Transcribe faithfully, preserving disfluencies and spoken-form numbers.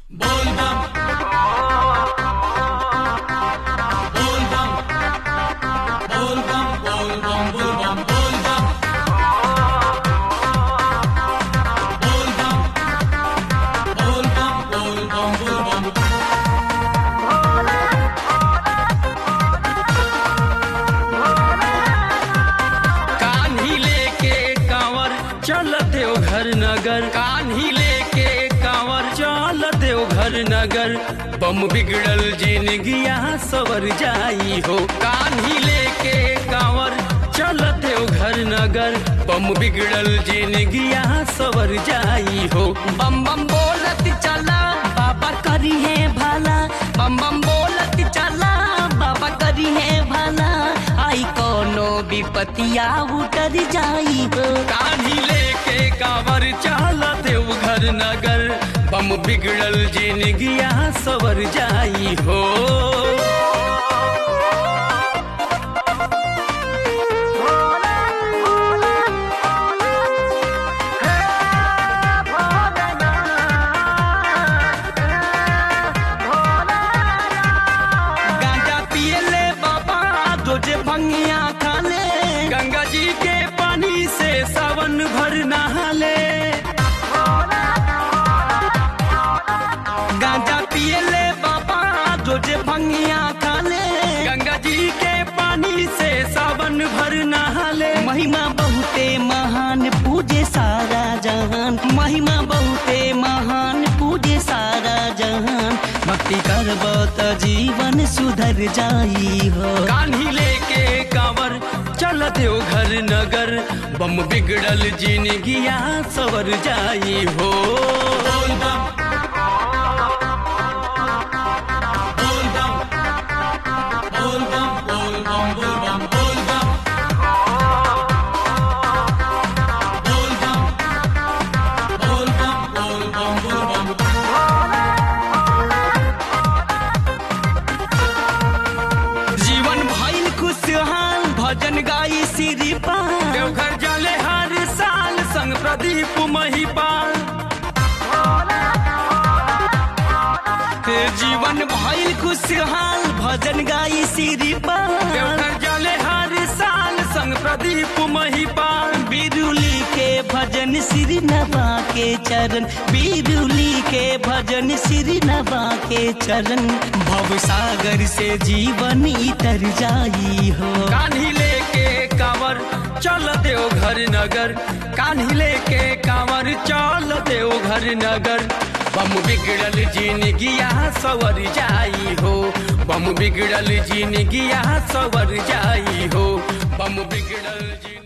बोल बम बोल बम बोल बम बोल बम बोल बम बोल बम बोल बम बोल बम बोल बम बोल बम। कान्ही लेके कांवर चल देवघर नगर, कान्ही लेके कांवर चल देवघर नगर। बम बिगड़ल जिंदगिया सवर जाई हो, कान्ही लेके कांवर चल देवघर नगर। बम बिगड़ल जिंदगिया सवर जाई हो। बम बम बोलत चला बाबा करी है भला, बम बम बोलत चला बाबा करी है भला। आई कोनो विपतिया उतर जाई हो, कान्ही लेके कांवर चल देवघर नगर। बम बिगड़ल जिंदगिया सवर जाई हो। गांजा पियले बाबा दोजे भंगिया खाले, गंगा जी के पानी से सावन भर नहाले। गांजा पियले बाबा दोजे भंगिया खाले, गंगा जी के पानी से सावन भर नहाले। महिमा बहुते महान पूजे सारा जहान, महिमा बहुते महान पूजे सारा जहान। भक्ति करबो त जीवन सुधर जाई हो, कान्ही लेके कांवर चल देवघर नगर। बम बिगड़ल जिंदगिया सवर जाई हो। बोल बम बोल बम बोल बम बोल बम बोल बम बोल बम बोल बम बोल बम बोल बम बोल बम। जीवन भइल खुशहाल भजन गाई श्री पाल, देवघर जाले हर साल संग प्रदीप महिपाल। जीवन भइल खुशहाल भजन गाई श्री पाल, देवघर जाले हर साल संग प्रदीप महिपाल। बिरुली के भजन श्री नवा के चरण, बिरुली के भजन श्री नवा के चरण। भव सागर से जीवन इतर जाई हो, कान्ही लेके कांवर चल देवघर नगर, कान्ही लेके कांवर चल देवघर नगर। बम बिगड़ल जिंदगिया सवर जाई हो, बम बिगड़ल जिंदगिया सवर जाई हो, बम बिगड़ल जिंदगी।